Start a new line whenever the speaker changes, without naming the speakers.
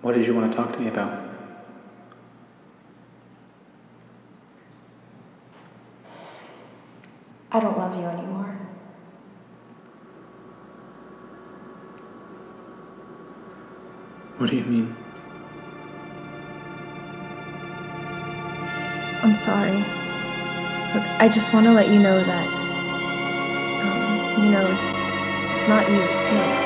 What did you want to talk to me about?
I don't love you anymore.
What do you mean?
I'm sorry. Look, I just want to let you know that, it's not you, it's me.